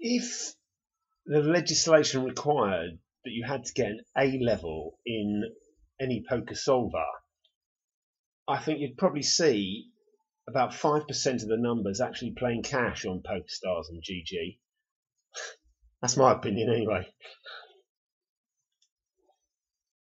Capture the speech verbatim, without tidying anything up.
if the legislation required that you had to get an A level in any poker solver, I think you'd probably see about five percent of the numbers actually playing cash on PokerStars and G G. That's my opinion anyway.